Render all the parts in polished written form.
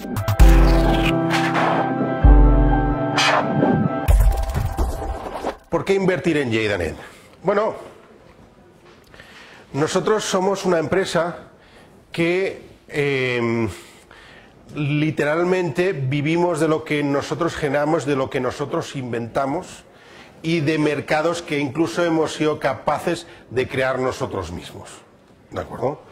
¿Por qué invertir en Lleida.net? Bueno, nosotros somos una empresa que literalmente vivimos de lo que nosotros generamos, de lo que nosotros inventamos y de mercados que incluso hemos sido capaces de crear nosotros mismos. ¿De acuerdo?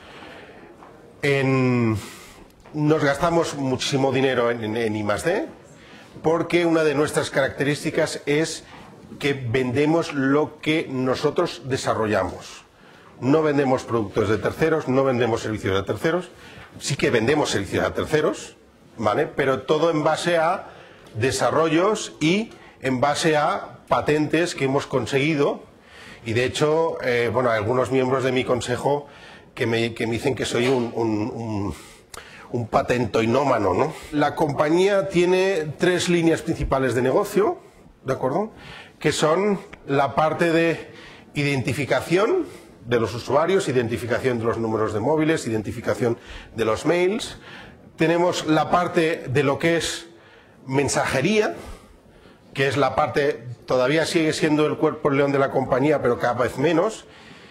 Nos gastamos muchísimo dinero en I+D porque una de nuestras características es que vendemos lo que nosotros desarrollamos. No vendemos productos de terceros, no vendemos servicios de terceros, sí que vendemos servicios a terceros, ¿vale? Pero todo en base a desarrollos y en base a patentes que hemos conseguido. Y de hecho, bueno, algunos miembros de mi consejo que me dicen que soy un patentoinómano, ¿no? La compañía tiene 3 líneas principales de negocio, ¿de acuerdo?, que son la parte de identificación de los usuarios, identificación de los números de móviles, identificación de los mails. Tenemos la parte de lo que es mensajería, que es la parte, todavía sigue siendo el cuerpo león de la compañía, pero cada vez menos.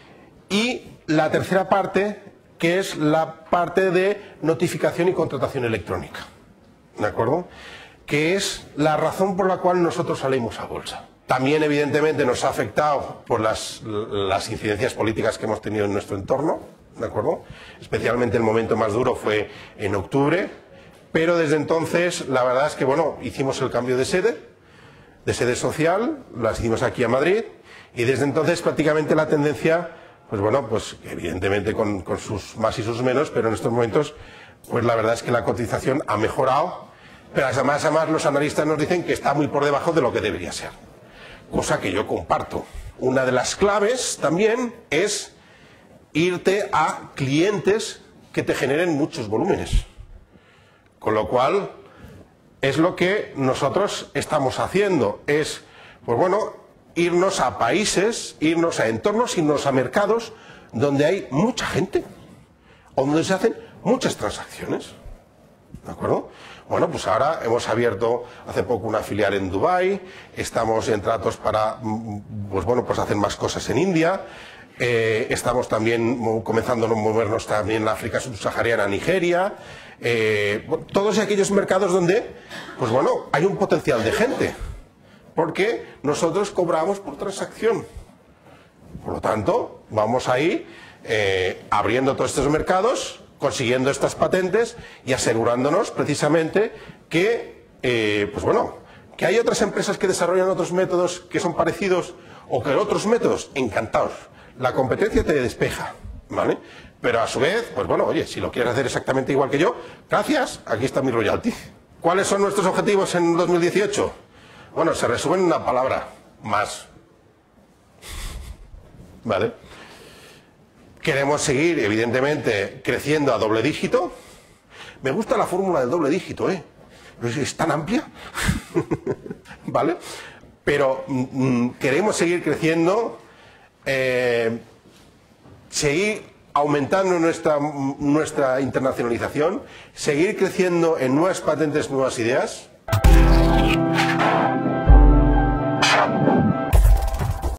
Y la tercera parte, que es la parte de notificación y contratación electrónica, ¿de acuerdo?, que es la razón por la cual nosotros salimos a bolsa. También, evidentemente, nos ha afectado por las incidencias políticas que hemos tenido en nuestro entorno, ¿de acuerdo? Especialmente el momento más duro fue en octubre, pero desde entonces, la verdad es que, bueno, hicimos el cambio de sede social, las hicimos aquí a Madrid, y desde entonces prácticamente la tendencia, pues bueno, pues evidentemente con sus más y sus menos, pero en estos momentos, pues la verdad es que la cotización ha mejorado, pero además los analistas nos dicen que está muy por debajo de lo que debería ser. Cosa que yo comparto. Una de las claves también es irte a clientes que te generen muchos volúmenes. Con lo cual, es lo que nosotros estamos haciendo. Es, pues bueno, irnos a países, irnos a entornos, irnos a mercados donde hay mucha gente, o donde se hacen muchas transacciones. ¿De acuerdo? Bueno, pues ahora hemos abierto hace poco una filial en Dubái, estamos en tratos para, pues bueno, pues hacer más cosas en India, estamos también comenzando a movernos también en África subsahariana, Nigeria, todos aquellos mercados donde, pues bueno, hay un potencial de gente, porque nosotros cobramos por transacción. Por lo tanto, vamos a ir abriendo todos estos mercados, consiguiendo estas patentes y asegurándonos precisamente que, pues bueno, que hay otras empresas que desarrollan otros métodos que son parecidos o que otros métodos, encantados. La competencia te despeja, ¿vale? Pero a su vez, pues bueno, oye, si lo quieres hacer exactamente igual que yo, gracias, aquí está mi royalty. ¿Cuáles son nuestros objetivos en 2018? Bueno, se resumen en una palabra, más. ¿Vale? Queremos seguir, evidentemente, creciendo a doble dígito. Me gusta la fórmula del doble dígito, ¿eh? Es tan amplia. ¿Vale? Pero queremos seguir creciendo, seguir aumentando nuestra internacionalización, seguir creciendo en nuevas patentes, nuevas ideas.